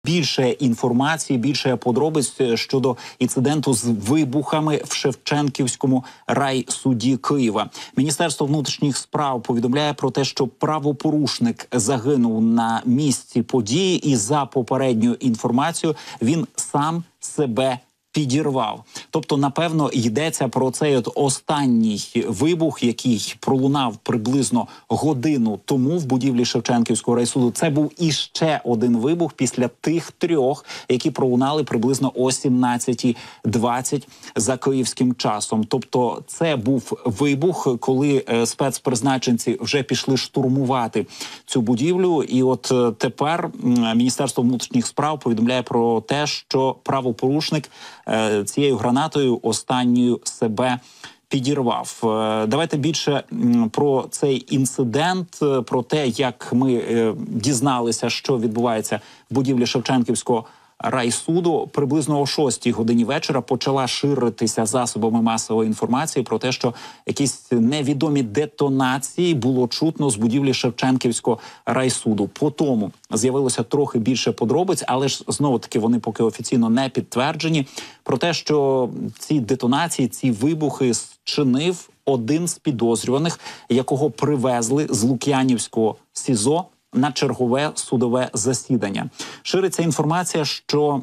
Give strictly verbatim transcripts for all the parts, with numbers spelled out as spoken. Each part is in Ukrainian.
більше інформації, більше подробиць щодо інциденту з вибухами в Шевченківському райсуді Києва. Міністерство внутрішніх справ повідомляє про те, що правопорушник загинув на місці події, і за попередньою інформацією він сам себе підірвав. Тобто, напевно, йдеться про цей от останній вибух, який пролунав приблизно годину тому в будівлі Шевченківського райсуду. Це був іще один вибух після тих трьох, які пролунали приблизно о сімнадцятій двадцять за київським часом. Тобто, це був вибух, коли е, спецпризначенці вже пішли штурмувати цю будівлю. І от е, тепер е, Міністерство внутрішніх справ повідомляє про те, що правопорушник цією гранатою останньою себе підірвав. Давайте більше про цей інцидент, про те, як ми дізналися, що відбувається в будівлі Шевченківського райсуду. Приблизно о шостій годині вечора почала ширитися засобами масової інформації про те, що якісь невідомі детонації було чутно з будівлі Шевченківського райсуду. По тому з'явилося трохи більше подробиць, але ж знову-таки вони поки офіційно не підтверджені, про те, що ці детонації, ці вибухи зчинив один з підозрюваних, якого привезли з Лук'янівського СІЗО на чергове судове засідання. Шириться інформація, що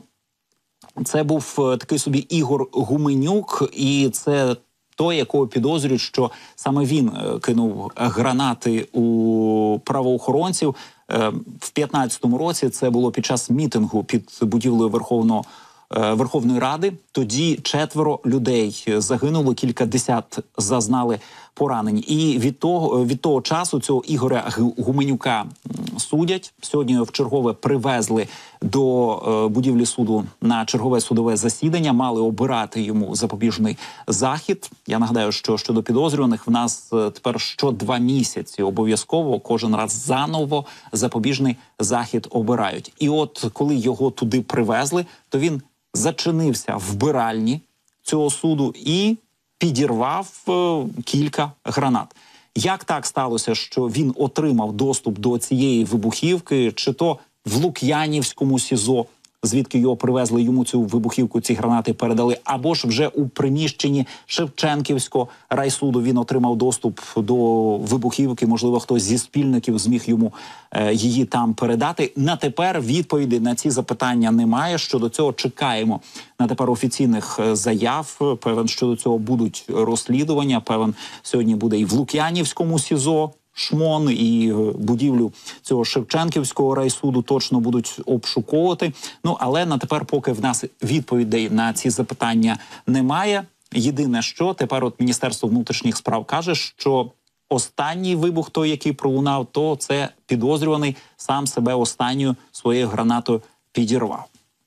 це був такий собі Ігор Гуменюк, і це той, якого підозрюють, що саме він кинув гранати у правоохоронців. В п'ятнадцятому році це було під час мітингу під будівлею Верховного Верховної Ради. Тоді четверо людей загинуло, кількадесят зазнали поранень. І від того, від того часу цього Ігоря Гуменюка судять. Сьогодні його вчергове привезли до е, будівлі суду на чергове судове засідання. Мали обирати йому запобіжний захід. Я нагадаю, що щодо підозрюваних в нас тепер що два місяці обов'язково кожен раз заново запобіжний захід обирають. І от коли його туди привезли, то він зачинився в вбиральні цього суду і підірвав е, кілька гранат. Як так сталося, що він отримав доступ до цієї вибухівки, чи то в Лук'янівському СІЗО, звідки його привезли, йому цю вибухівку, ці гранати передали, або ж вже у приміщенні Шевченківського райсуду він отримав доступ до вибухівки, можливо, хтось зі спільників зміг йому е, її там передати. На тепер відповіді на ці запитання немає. Щодо цього чекаємо на тепер офіційних заяв. Певен, щодо цього будуть розслідування. Певен, сьогодні буде і в Лук'янівському СІЗО шмон, і будівлю цього Шевченківського райсуду точно будуть обшуковувати. Ну, але на тепер, поки в нас відповідей на ці запитання немає. Єдине, що тепер от Міністерство внутрішніх справ каже, що останній вибух, той, який пролунав, то це підозрюваний сам себе останньою своєю гранатою підірвав.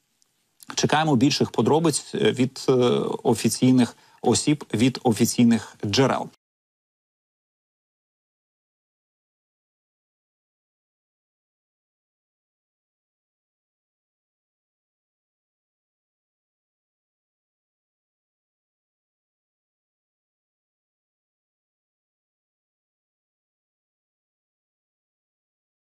Чекаємо більших подробиць від е, офіційних осіб, від офіційних джерел.